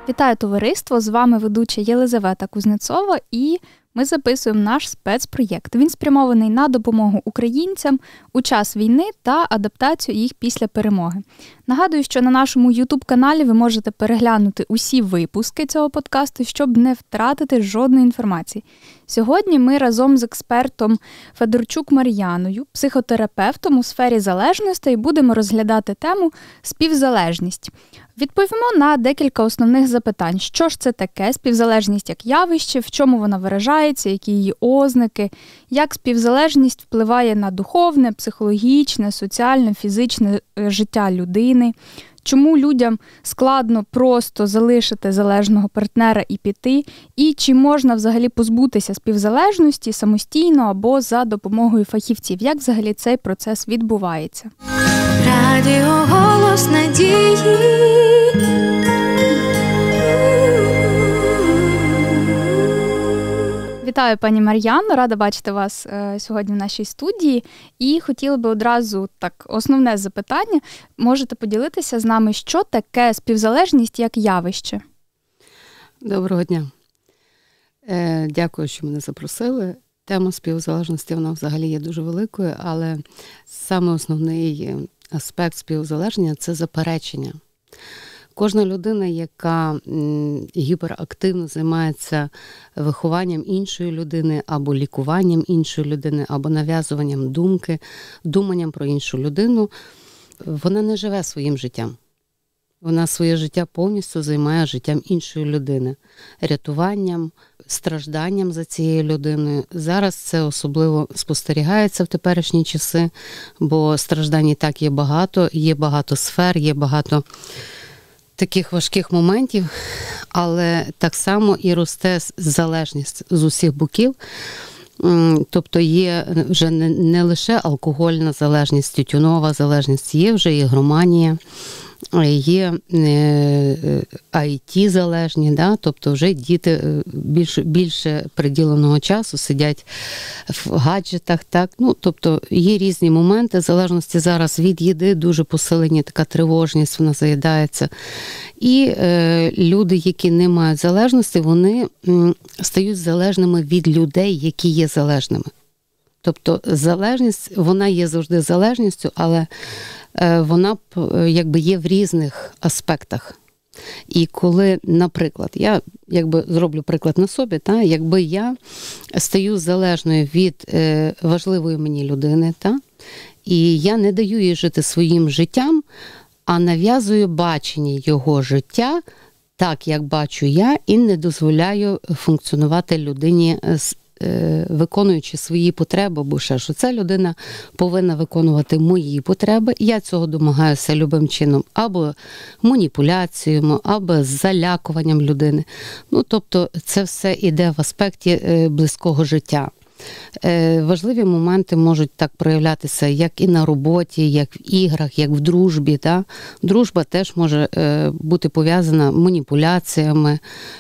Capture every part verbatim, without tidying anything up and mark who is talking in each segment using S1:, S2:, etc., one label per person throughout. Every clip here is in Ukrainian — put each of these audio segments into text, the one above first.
S1: Вітаю, товариство! З вами ведуча Єлизавета Кузнецова, і ми записуємо наш спецпроєкт. Він спрямований на допомогу українцям у час війни та адаптацію їх після перемоги. Нагадую, що на нашому ютуб-каналі ви можете переглянути усі випуски цього подкасту, щоб не втратити жодної інформації. Сьогодні ми разом з експертом Федорчук Мар'яною, психотерапевтом у сфері залежностей, будемо розглядати тему «Співзалежність». Відповімо на декілька основних запитань. Що ж це таке співзалежність як явище, в чому вона виражається, які її ознаки, як співзалежність впливає на духовне, психологічне, соціальне, фізичне життя людини, чому людям складно просто залишити залежного партнера і піти, і чи можна взагалі позбутися співзалежності самостійно або за допомогою фахівців, як взагалі цей процес відбувається.
S2: Радіо «Голос надії».
S1: Вітаю, пані Мар'яно, рада бачити вас е, сьогодні в нашій студії. І хотіла би одразу так основне запитання. Можете поділитися з нами, що таке співзалежність як явище?
S3: Доброго дня. Е, дякую, що мене запросили. Тема співзалежності, вона взагалі є дуже великою, але саме основний аспект співзалеження – це заперечення. Кожна людина, яка гіперактивно займається вихованням іншої людини, або лікуванням іншої людини, або нав'язуванням думки, думанням про іншу людину, вона не живе своїм життям. Вона своє життя повністю займає життям іншої людини, рятуванням, стражданням за цією людиною. Зараз це особливо спостерігається в теперішні часи, бо страждань і так є багато, є багато сфер, є багато таких важких моментів, але так само і росте залежність з усіх боків. Тобто є вже не, не лише алкогольна залежність, тютюнова залежність, є вже ігроманія, є ай ті-залежні, да? Тобто вже діти більше, більше приділеного часу сидять в гаджетах. Так? Ну, тобто є різні моменти залежності зараз від їди, дуже посилення, така тривожність, вона заїдається. І е, люди, які не мають залежності, вони м, стають залежними від людей, які є залежними. Тобто залежність, вона є завжди залежністю, але вона якби є в різних аспектах. І коли, наприклад, я якби зроблю приклад на собі, та, якби я стаю залежною від е, важливої мені людини, та, і я не даю їй жити своїм життям, а нав'язую бачення його життя так, як бачу я, і не дозволяю функціонувати людині з виконуючи свої потреби, бо ще що ця людина повинна виконувати мої потреби, я цього домагаюся любим чином, або маніпуляціями, або залякуванням людини. Ну, тобто це все іде в аспекті близького життя. Важливі моменти можуть так проявлятися як і на роботі, як в іграх, як в дружбі. Да? Дружба теж може бути пов'язана маніпуляціями,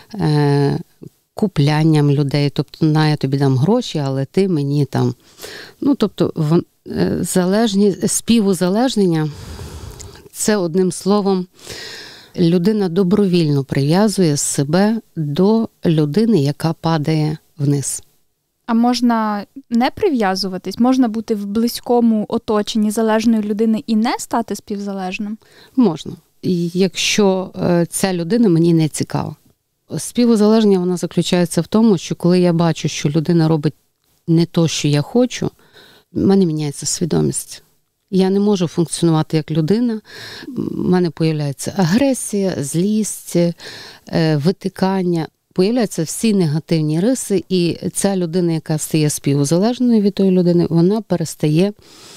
S3: куплянням людей, тобто, на, я тобі дам гроші, але ти мені там. Ну, тобто, в, залежність, співузалежнення – це, одним словом, людина добровільно прив'язує себе до людини, яка падає вниз.
S1: А можна не прив'язуватись? Можна бути в близькому оточенні залежної людини і не стати співзалежним?
S3: Можна. Якщо ця людина мені не цікава. Співзалеження, вона заключається в тому, що коли я бачу, що людина робить не то, що я хочу, в мене міняється свідомість. Я не можу функціонувати як людина, в мене появляється агресія, злість, витикання, появляються всі негативні риси, і ця людина, яка стає співзалежною від тої людини, вона перестає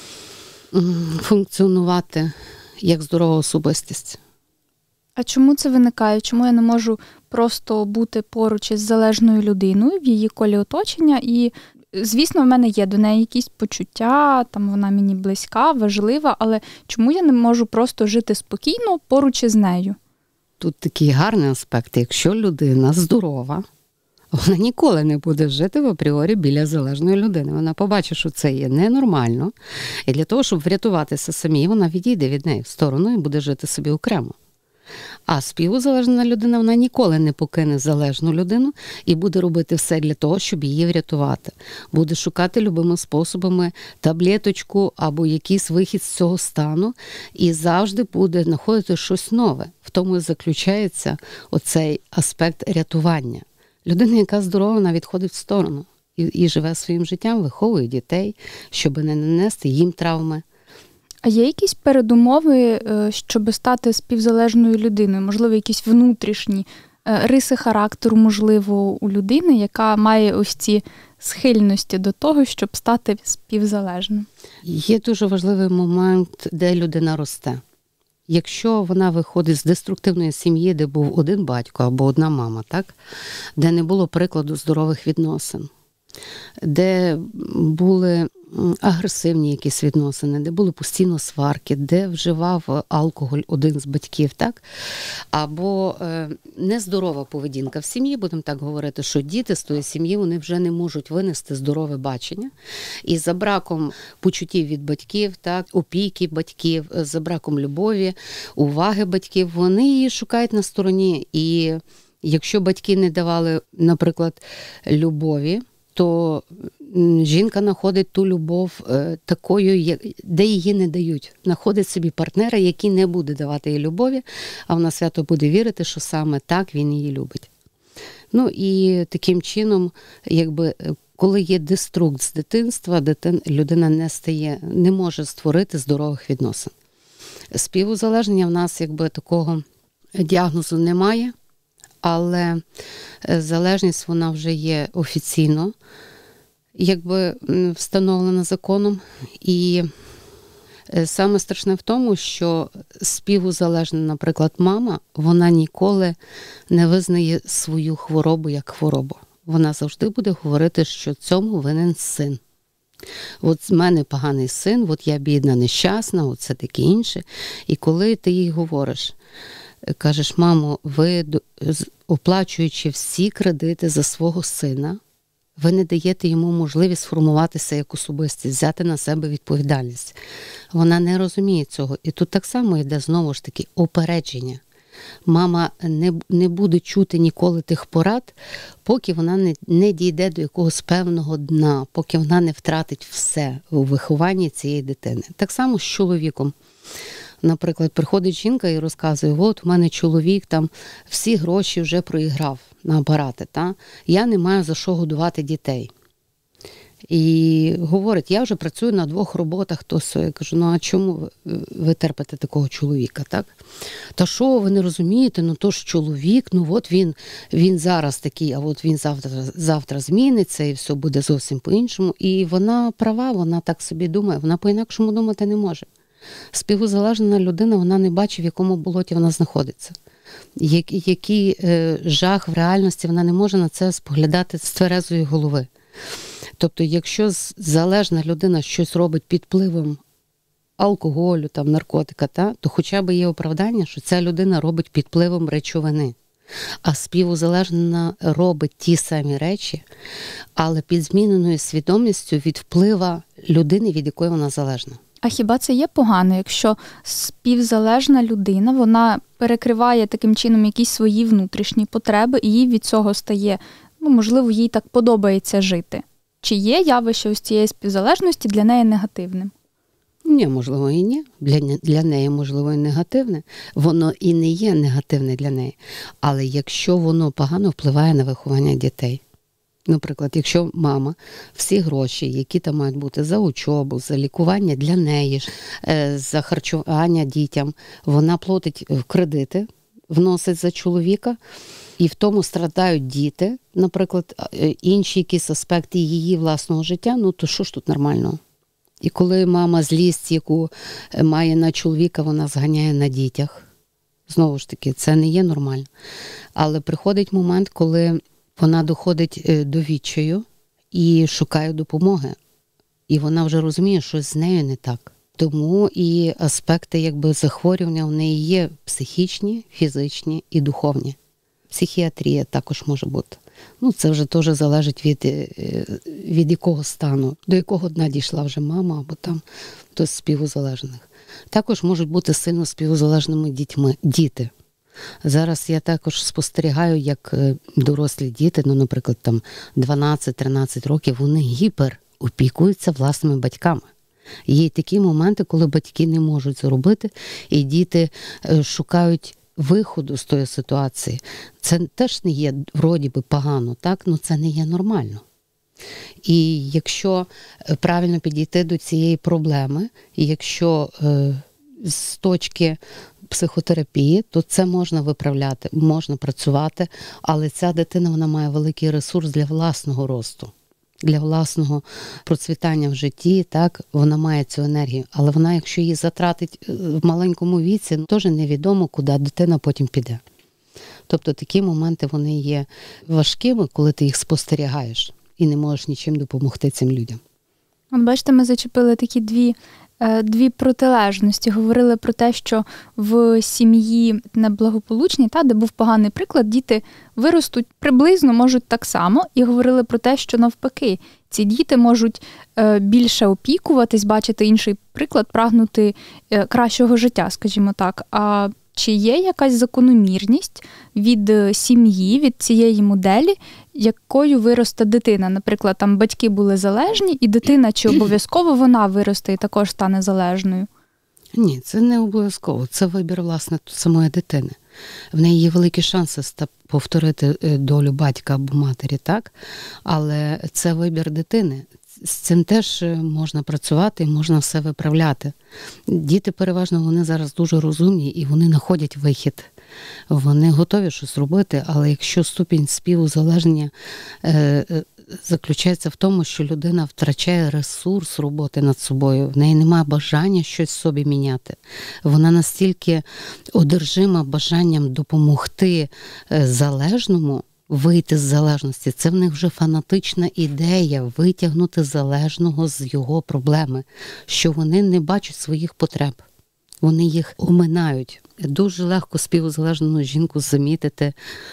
S3: функціонувати як здорова особистість.
S1: А чому це виникає? Чому я не можу просто бути поруч із залежною людиною в її колі оточення? І, звісно, в мене є до неї якісь почуття, там вона мені близька, важлива, але чому я не можу просто жити спокійно поруч із нею?
S3: Тут такий гарний аспект. Якщо людина здорова, вона ніколи не буде жити в апріорі біля залежної людини. Вона побачить, що це є ненормально. І для того, щоб врятуватися самій, вона відійде від неї в сторону і буде жити собі окремо. А співзалежна людина, вона ніколи не покине залежну людину і буде робити все для того, щоб її врятувати. Буде шукати любими способами таблеточку або якийсь вихід з цього стану і завжди буде знаходити щось нове. В тому і заключається оцей аспект рятування. Людина, яка здорова, вона відходить в сторону і, і живе своїм життям, виховує дітей, щоб не нанести їм травми.
S1: А є якісь передумови, щоб стати співзалежною людиною? Можливо, якісь внутрішні риси характеру, можливо, у людини, яка має ось ці схильності до того, щоб стати співзалежною?
S3: Є дуже важливий момент, де людина росте. Якщо вона виходить з деструктивної сім'ї, де був один батько або одна мама, так? Де не було прикладу здорових відносин, де були агресивні якісь відносини, де були постійно сварки, де вживав алкоголь один з батьків, так? Або е, нездорова поведінка в сім'ї, будемо так говорити, що діти з тої сім'ї, вони вже не можуть винести здорове бачення. І за браком почуттів від батьків, так, опіки батьків, за браком любові, уваги батьків, вони її шукають на стороні. І якщо батьки не давали, наприклад, любові, то жінка знаходить ту любов е, такою, де її не дають. Знаходить собі партнера, який не буде давати їй любові, а вона свято буде вірити, що саме так він її любить. Ну і таким чином, якби, коли є деструкт з дитинства, дитин, людина не стає, не може створити здорових відносин. Співузалежнення в нас, якби, такого діагнозу немає, але залежність, вона вже є офіційно, якби, встановлена законом. І саме страшне в тому, що співузалежна, наприклад, мама, вона ніколи не визнає свою хворобу як хворобу. Вона завжди буде говорити, що цьому винен син. От з мене поганий син, от я бідна, нещасна, от це таке інше. І коли ти їй говориш, кажеш: мамо, ви, оплачуючи всі кредити за свого сина, ви не даєте йому можливість сформуватися як особистість, взяти на себе відповідальність. Вона не розуміє цього. І тут так само йде знову ж таки опередження. Мама не, не буде чути ніколи тих порад, поки вона не, не дійде до якогось певного дна, поки вона не втратить все у вихованні цієї дитини. Так само з чоловіком. Наприклад, приходить жінка і розказує: от у мене чоловік там всі гроші вже проіграв на апарати, та? Я не маю за що годувати дітей. І говорить: я вже працюю на двох роботах, то все. Я кажу: ну а чому ви терпите такого чоловіка, так? Та що, ви не розумієте, ну то ж чоловік, ну от він, він зараз такий, а от він завтра, завтра зміниться і все буде зовсім по-іншому. І вона права, вона так собі думає, вона по-інакшому думати не може. Співузалежнена людина, вона не бачить, в якому болоті вона знаходиться. Який, який е, жах в реальності, вона не може на це споглядати з тверезої голови. Тобто, якщо залежна людина щось робить під впливом алкоголю, там, наркотика, та, то хоча б є оправдання, що ця людина робить під впливом речовини. А співузалежна робить ті самі речі, але під зміненою свідомістю від впливу людини, від якої вона залежна.
S1: А хіба це є погано, якщо співзалежна людина, вона перекриває таким чином якісь свої внутрішні потреби, і їй від цього стає, ну, можливо, їй так подобається жити? Чи є явище ось цієї співзалежності для неї негативним?
S3: Ні, можливо, і ні. Для, для неї, можливо, і негативне. Воно і не є негативне для неї. Але якщо воно погано впливає на виховання дітей. Наприклад, якщо мама всі гроші, які там мають бути за учобу, за лікування для неї, за харчування дітям, вона платить в кредити, вносить за чоловіка, і в тому страдають діти, наприклад, інші якісь аспекти її власного життя, ну то що ж тут нормального? І коли мама злість, яку має на чоловіка, вона зганяє на дітях, знову ж таки, це не є нормально. Але приходить момент, коли вона доходить до відчаю і шукає допомоги. І вона вже розуміє, що з нею не так. Тому і аспекти, якби, захворювання в неї є психічні, фізичні і духовні. Психіатрія також може бути. Ну, це вже теж залежить від, від якого стану, до якого дна дійшла вже мама або там до співузалежних. Також можуть бути сильно співузалежними дітьми, діти. Зараз я також спостерігаю, як дорослі діти, ну, наприклад, там дванадцять-тринадцять років, вони гіпер опікуються власними батьками. Є такі моменти, коли батьки не можуть це робити, і діти шукають виходу з тої ситуації. Це теж не є, вроді би, погано, так? Ну це не є нормально. І якщо правильно підійти до цієї проблеми, і якщо е, з точки психотерапії, то це можна виправляти, можна працювати, але ця дитина, вона має великий ресурс для власного росту, для власного процвітання в житті, так, вона має цю енергію, але вона, якщо її затратить в маленькому віці, теж невідомо, куди дитина потім піде. Тобто такі моменти, вони є важкими, коли ти їх спостерігаєш і не можеш нічим допомогти цим людям.
S1: От бачите, ми зачепили такі дві, дві протилежності. Говорили про те, що в сім'ї неблагополучній, та, де був поганий приклад, діти виростуть приблизно, можуть так само. І говорили про те, що навпаки, ці діти можуть більше опікуватись, бачити інший приклад, прагнути кращого життя, скажімо так. А чи є якась закономірність від сім'ї, від цієї моделі, якою виросте дитина? Наприклад, там батьки були залежні, і дитина, чи обов'язково вона виросте і також стане залежною?
S3: Ні, це не обов'язково. Це вибір, власне, самої дитини. В неї є великі шанси повторити долю батька або матері, так? Але це вибір дитини. З цим теж можна працювати і можна все виправляти. Діти переважно, вони зараз дуже розумні і вони знаходять вихід. Вони готові щось робити, але якщо ступінь співузалежнення е, е, заключається в тому, що людина втрачає ресурс роботи над собою, в неї немає бажання щось в собі міняти. Вона настільки одержима бажанням допомогти е, залежному, вийти з залежності. Це в них вже фанатична ідея витягнути залежного з його проблеми, що вони не бачать своїх потреб. Вони їх оминають. Дуже легко співзалежну жінку замітити.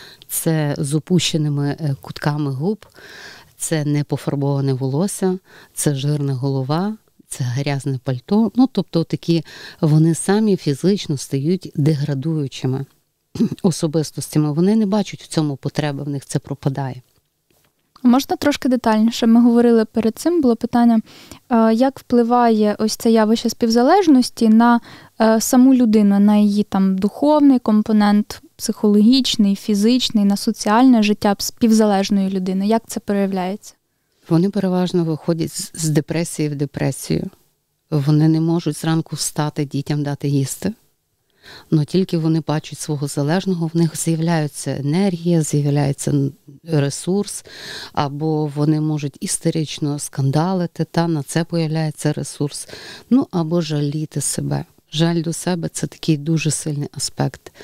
S3: Це з опущеними кутками губ, це непофарбоване волосся, це жирна голова, це грязне пальто. Ну, тобто такі вони самі фізично стають деградуючими особистостями. Вони не бачать в цьому потреби, в них це пропадає.
S1: Можна трошки детальніше? Ми говорили перед цим, було питання, як впливає ось це явище співзалежності на саму людину, на її там духовний компонент, психологічний, фізичний, на соціальне життя співзалежної людини. Як це проявляється?
S3: Вони переважно виходять з депресії в депресію. Вони не можуть зранку встати, дітям дати їсти. Но тільки вони бачать свого залежного, в них з'являється енергія, з'являється ресурс, або вони можуть істерично скандалити, та на це появляється ресурс. Ну, або жаліти себе. Жаль до себе – це такий дуже сильний аспект.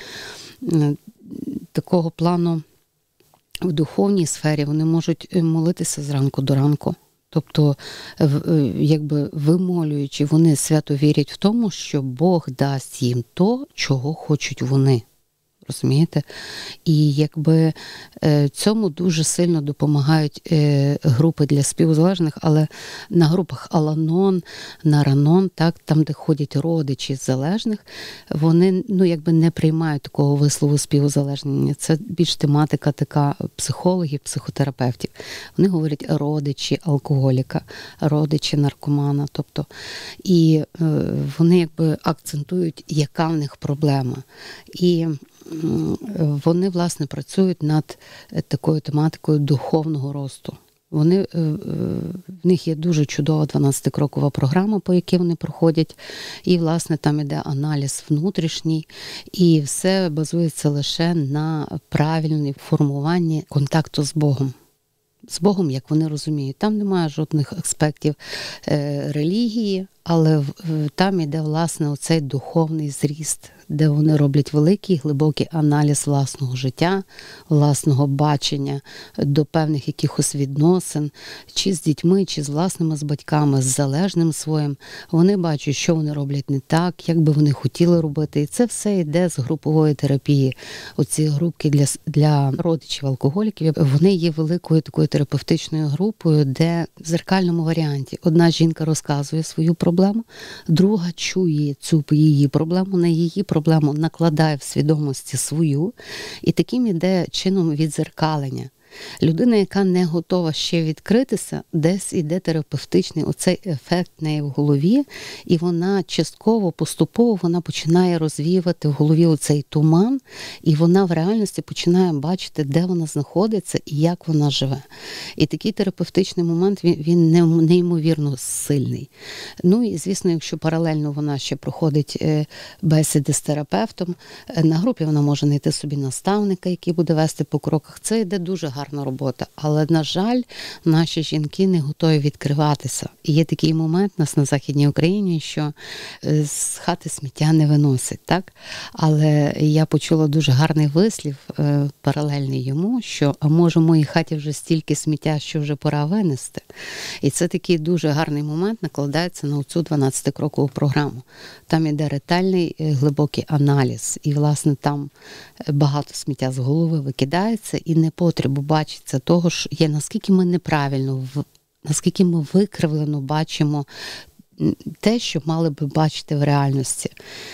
S3: Такого плану в духовній сфері вони можуть молитися зранку до ранку. Тобто, якби вимолюючи, вони свято вірять в тому, що Бог дасть їм то, чого хочуть вони. Розумієте? І якби цьому дуже сильно допомагають групи для співзалежних, але на групах Ал-Анон, на Ранон, так, там, де ходять родичі залежних, вони, ну, якби не приймають такого вислову співзалежнення. Це більш тематика така психологів, психотерапевтів. Вони говорять родичі алкоголіка, родичі наркомана, тобто, і вони якби акцентують, яка в них проблема. І вони, власне, працюють над такою тематикою духовного росту. Вони, в них є дуже чудова дванадцятикрокова програма, по якій вони проходять, і, власне, там іде аналіз внутрішній, і все базується лише на правильному формуванні контакту з Богом. З Богом, як вони розуміють. Там немає жодних аспектів е, релігії, але там іде, власне, оцей духовний зріст, де вони роблять великий, глибокий аналіз власного життя, власного бачення до певних якихось відносин, чи з дітьми, чи з власними, з батьками, з залежним своїм. Вони бачать, що вони роблять не так, як би вони хотіли робити. І це все йде з групової терапії. Оці групки для, для родичів алкоголіків, вони є великою такою терапевтичною групою, де в зеркальному варіанті одна жінка розказує свою проблему, друга чує цю її проблему на її проблему, проблему накладає в свідомості свою, і таким іде чином віддзеркалення. Людина, яка не готова ще відкритися, десь іде терапевтичний оцей ефект в неї в голові, і вона частково, поступово вона починає розвіювати в голові оцей туман, і вона в реальності починає бачити, де вона знаходиться і як вона живе. І такий терапевтичний момент, він, він неймовірно сильний. Ну і, звісно, якщо паралельно вона ще проходить бесіди з терапевтом, на групі вона може знайти собі наставника, який буде вести по кроках. Це йде дуже гарна робота. Але, на жаль, наші жінки не готові відкриватися. І є такий момент у нас на Західній Україні, що з хати сміття не виносять, так? Але я почула дуже гарний вислів, паралельний йому, що, а може в моїй хаті вже стільки сміття, що вже пора винести. І це такий дуже гарний момент накладається на цю дванадцятикрокову програму. Там іде ретельний, глибокий аналіз. І, власне, там багато сміття з голови викидається, і не потрібно бачиться того, що є, наскільки ми неправильно, наскільки ми викривлено бачимо те, що мали би бачити в реальності.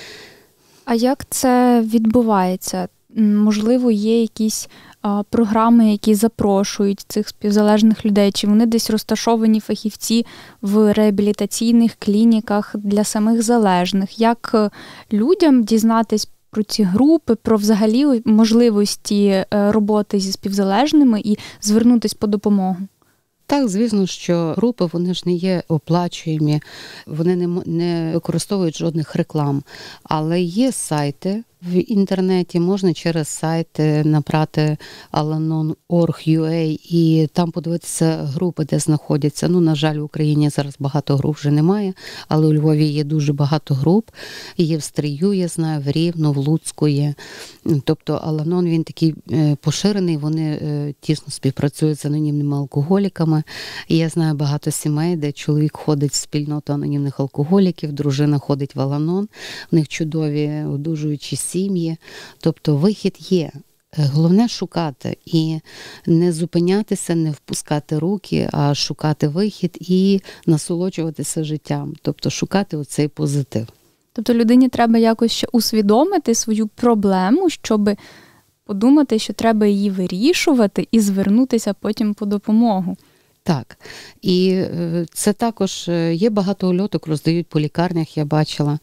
S1: А як це відбувається? Можливо, є якісь а, програми, які запрошують цих співзалежних людей, чи вони десь розташовані фахівці в реабілітаційних клініках для самих залежних? Як людям дізнатись про ці групи, про взагалі можливості роботи зі співзалежними і звернутись по допомогу?
S3: Так, звісно, що групи, вони ж не є оплачуємі, вони не, не використовують жодних реклам, але є сайти в інтернеті, можна через сайт набрати Al-Anon крапка орг крапка ю а і там подивитися групи, де знаходяться. Ну, на жаль, в Україні зараз багато груп вже немає, але у Львові є дуже багато груп. Є в Стрию, я знаю, в Рівно, в Луцьку є. Тобто Al-Anon, він такий поширений, вони тісно співпрацюють з анонімними алкоголіками. І я знаю багато сімей, де чоловік ходить в спільноту анонімних алкоголіків, дружина ходить в Al-Anon, у них чудові одужуючі сім'ї. Тобто вихід є. Головне шукати і не зупинятися, не впускати руки, а шукати вихід і насолоджуватися життям. Тобто шукати оцей позитив.
S1: Тобто людині треба якось ще усвідомити свою проблему, щоб подумати, що треба її вирішувати і звернутися потім по допомогу.
S3: Так. І це також є багато ульоток, роздають по лікарнях, я бачила,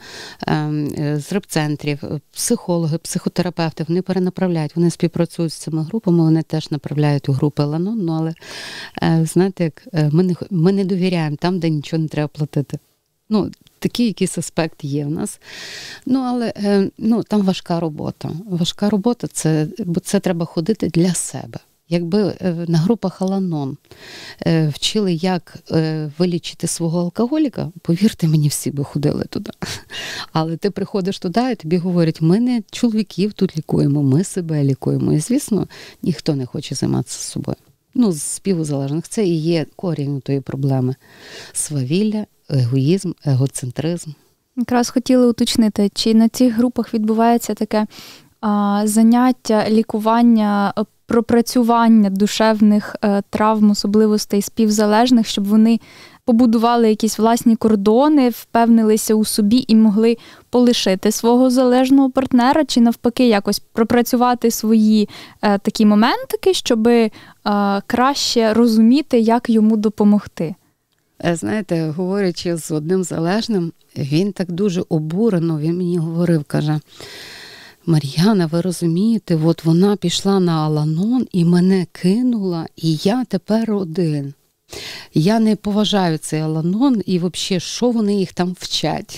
S3: з репцентрів, психологи, психотерапевти, вони перенаправляють, вони співпрацюють з цими групами, вони теж направляють у групи Al-Anon, ну, але, знаєте, як ми не, ми не довіряємо там, де нічого не треба платити. Ну, такий якийсь аспект є в нас. Ну, але ну, там важка робота. Важка робота, це, бо це треба ходити для себе. Якби на групах Al-Anon вчили, як вилічити свого алкоголіка, повірте мені, всі би ходили туди. Але ти приходиш туди і тобі говорять, ми не чоловіків тут лікуємо, ми себе лікуємо. І, звісно, ніхто не хоче займатися собою. Ну, з співзалежних. Це і є корінь тої проблеми. Свавілля, егоїзм, егоцентризм. Якраз
S1: хотіли уточнити, чи на цих групах відбувається таке а, заняття, лікування, пропрацювання душевних е, травм, особливостей співзалежних, щоб вони побудували якісь власні кордони, впевнилися у собі і могли полишити свого залежного партнера, чи навпаки якось пропрацювати свої е, такі моментики, щоб е, краще розуміти, як йому допомогти.
S3: Знаєте, говорячи з одним залежним, він так дуже обурено, він мені говорив, каже, Мар'яна, ви розумієте, от вона пішла на Al-Anon і мене кинула, і я тепер один. Я не поважаю цей Al-Anon і взагалі, що вони їх там вчать.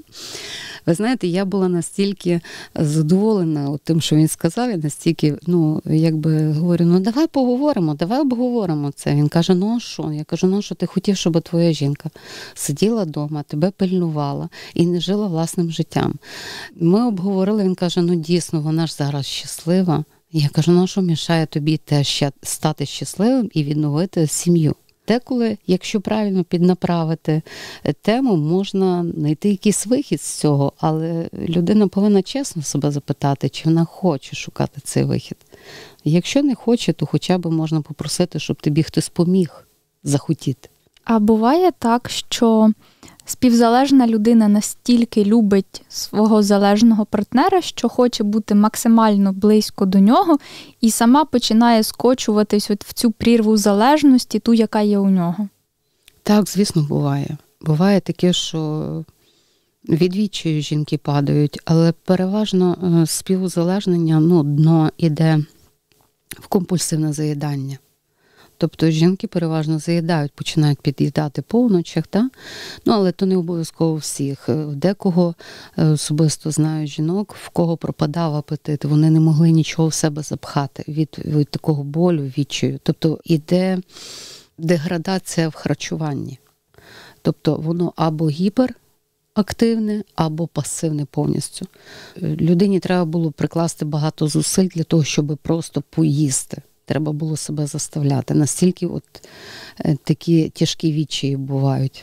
S3: Ви знаєте, я була настільки задоволена тим, що він сказав, я настільки, ну, якби говорю, ну давай поговоримо, давай обговоримо це. Він каже, ну а що? Я кажу, ну що ти хотів, щоб твоя жінка сиділа вдома, тебе пильнувала і не жила власним життям. Ми обговорили, він каже, ну дійсно, вона ж зараз щаслива. Я кажу, ну що мішає тобі теж стати щасливим і відновити сім'ю? Деколи, якщо правильно піднаправити тему, можна знайти якийсь вихід з цього, але людина повинна чесно себе запитати, чи вона хоче шукати цей вихід. Якщо не хоче, то хоча б можна попросити, щоб тобі хтось поміг захотіти.
S1: А буває так, що співзалежна людина настільки любить свого залежного партнера, що хоче бути максимально близько до нього і сама починає скочуватись от в цю прірву залежності, ту, яка є у нього.
S3: Так, звісно, буває. Буває таке, що від відчаю жінки падають, але переважно співузалежнення, ну, дно іде в компульсивне заїдання. Тобто жінки переважно заїдають, починають під'їдати по ночах, та? Ну, але то не обов'язково всіх. Декого особисто знаю жінок, в кого пропадав апетит, вони не могли нічого в себе запхати від, від такого болю, відчаю. Тобто іде деградація в харчуванні. Тобто воно або гіперактивне, або пасивне повністю. Людині треба було прикласти багато зусиль для того, щоб просто поїсти. Треба було себе заставляти. Настільки от такі тяжкі відчаї бувають.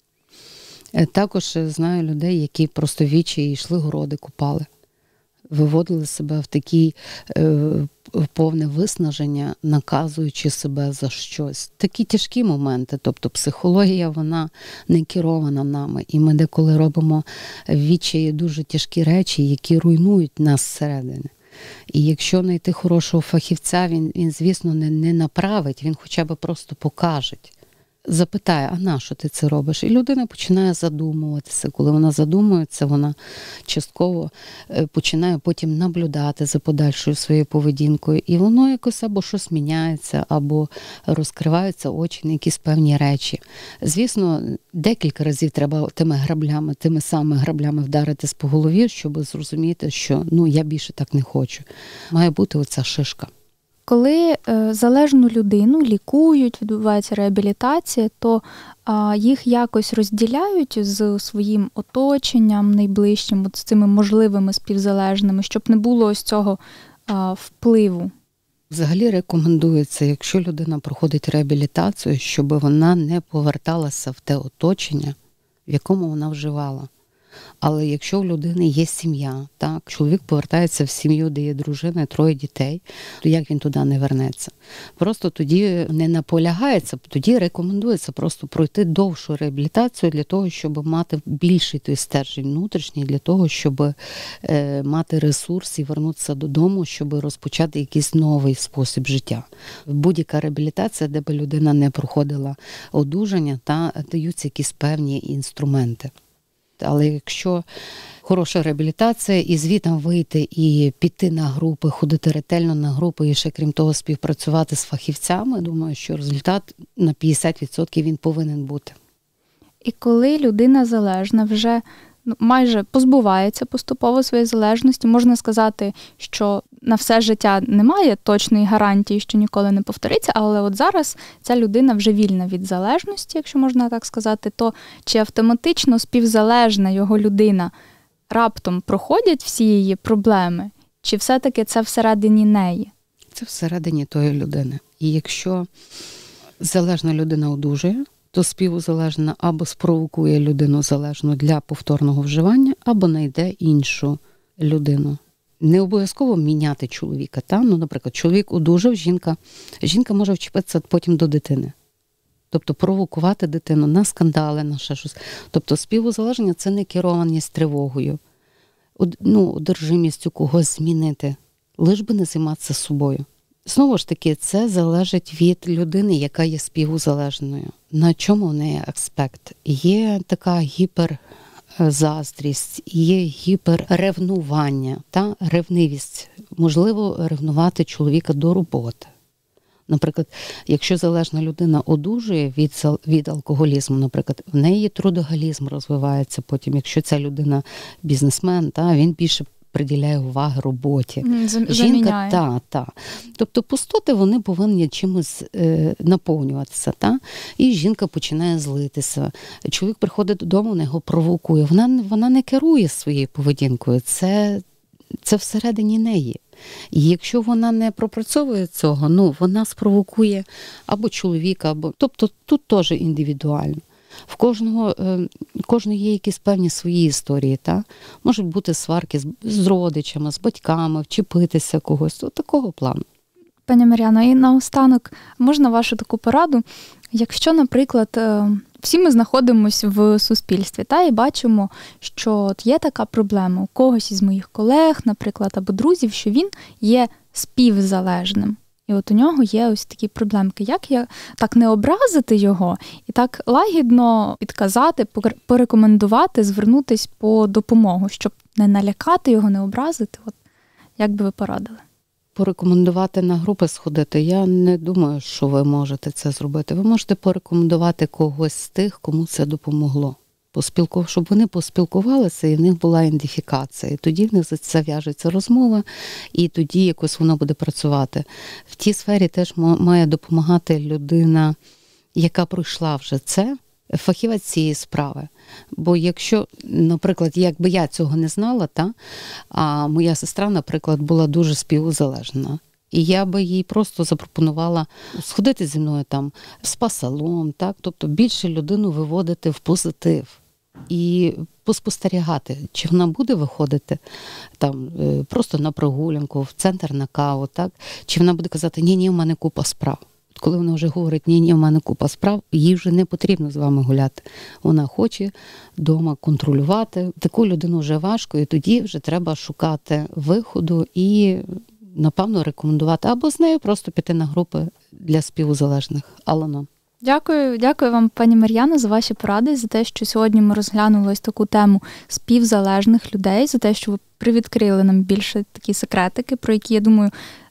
S3: Також знаю людей, які просто відчаї йшли, городи купали. Виводили себе в такі е, повне виснаження, наказуючи себе за щось. Такі тяжкі моменти. Тобто психологія, вона не керована нами. І ми деколи робимо в відчаї дуже тяжкі речі, які руйнують нас зсередини. І якщо знайти хорошого фахівця, він, він звісно, не, не направить, він хоча б просто покаже. Запитає, а на що ти це робиш? І людина починає задумуватися. Коли вона задумується, вона частково починає потім наблюдати за подальшою своєю поведінкою. І воно якось або щось міняється, або розкриваються очі на якісь певні речі. Звісно, декілька разів треба тими граблями, тими самими граблями вдаритись по голові, щоб зрозуміти, що ну, я більше так не хочу. Має бути оця шишка.
S1: Коли е, залежну людину лікують, відбувається реабілітація, то е, їх якось розділяють з своїм оточенням найближчим, от з цими можливими співзалежними, щоб не було ось цього е, впливу.
S3: Взагалі рекомендується, якщо людина проходить реабілітацію, щоб вона не поверталася в те оточення, в якому вона вживала. Але якщо в людини є сім'я, так, чоловік повертається в сім'ю, де є дружина, троє дітей, то як він туди не вернеться? Просто тоді не наполягається, тоді рекомендується просто пройти довшу реабілітацію для того, щоб мати більший той стержень внутрішній, для того, щоб е, мати ресурс і вернутися додому, щоб розпочати якийсь новий спосіб життя. Будь-яка реабілітація, де б людина не проходила одужання, та даються якісь певні інструменти. Але якщо хороша реабілітація, і звітом вийти і піти на групи, ходити ретельно на групи, і ще крім того співпрацювати з фахівцями, думаю, що результат на п'ятдесят відсотків він повинен бути.
S1: І коли людина залежна вже ну, майже позбувається поступово своєї залежності, можна сказати, що на все життя немає точної гарантії, що ніколи не повториться, але от зараз ця людина вже вільна від залежності, якщо можна так сказати, то чи автоматично співзалежна його людина раптом проходять всі її проблеми, чи все-таки це всередині неї?
S3: Це всередині тої людини. І якщо залежна людина одужує, то співзалежна або спровокує людину залежну для повторного вживання, або знайде іншу людину. Не обов'язково міняти чоловіка. Та? Ну, наприклад, чоловік одужав, жінка, жінка може вчепитися потім до дитини. Тобто провокувати дитину на скандали, на ще щось. Тобто співзалеження – це не керованість тривогою, ну, одержимістю когось змінити, лиш би не займатися собою. Знову ж таки, це залежить від людини, яка є співзалежною. На чому в неї аспект? Є така гіперзаздрість, є гіперревнування, та ревнивість. Можливо, ревнувати чоловіка до роботи. Наприклад, якщо залежна людина одужує від, від алкоголізму, наприклад, в неї трудоголізм розвивається потім. Якщо ця людина бізнесмен, та, він більше приділяє уваги роботі.
S1: Заміняє.
S3: Жінка, та, та. Тобто пустоти, вони повинні чимось е, наповнюватися. Та? І жінка починає злитися. Чоловік приходить додому, вона його провокує. Вона, вона не керує своєю поведінкою. Це, це всередині неї. І якщо вона не пропрацьовує цього, ну, вона спровокує або чоловіка, або... Тобто тут теж індивідуально. В кожного, кожного є якісь певні свої історії, та? Можуть бути сварки з, з родичами, з батьками, вчепитися когось, от такого плану.
S1: Пані Мар'яно, і наостанок, можна вашу таку пораду? Якщо, наприклад, всі ми знаходимося в суспільстві, та, і бачимо, що от є така проблема у когось із моїх колег, наприклад, або друзів, що він є співзалежним. І от у нього є ось такі проблемки. Як я так не образити його і так лагідно підказати, порекомендувати, звернутися по допомогу, щоб не налякати його, не образити? От як би ви порадили?
S3: Порекомендувати на групи сходити, я не думаю, що ви можете це зробити. Ви можете порекомендувати когось з тих, кому це допомогло. Поспілку... Щоб вони поспілкувалися і в них була ідентифікація. І тоді в них зав'яжеться розмова, і тоді якось воно буде працювати. В тій сфері теж має допомагати людина, яка пройшла вже це, фахівець цієї справи. Бо якщо, наприклад, якби я цього не знала, та, а моя сестра, наприклад, була дуже співзалежна, і я би їй просто запропонувала сходити зі мною там в спа-салон, так, тобто більше людину виводити в позитив. І поспостерігати, чи вона буде виходити там просто на прогулянку, в центр на каву, так? Чи вона буде казати, ні-ні, в мене купа справ. Коли вона вже говорить, ні-ні, в мене купа справ, їй вже не потрібно з вами гуляти. Вона хоче вдома контролювати. Таку людину вже важко, і тоді вже треба шукати виходу і, напевно, рекомендувати. Або з нею просто піти на групи для співзалежних. Алана.
S1: Дякую, дякую вам, пані Мар'яно, за ваші поради, за те, що сьогодні ми розглянули ось таку тему співзалежних людей, за те, що ви привідкрили нам більше такі секретики, про які, я думаю,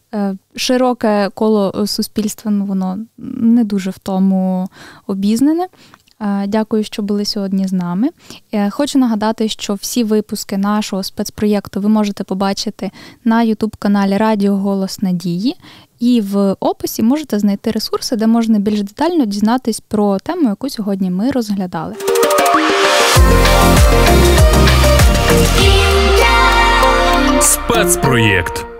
S1: широке коло суспільства, ну, воно не дуже в тому обізнане. Дякую, що були сьогодні з нами. Хочу нагадати, що всі випуски нашого спецпроєкту ви можете побачити на ютуб-каналі Радіо Голос Надії. І в описі можете знайти ресурси, де можна більш детально дізнатись про тему, яку сьогодні ми розглядали.
S4: Спецпроєкт.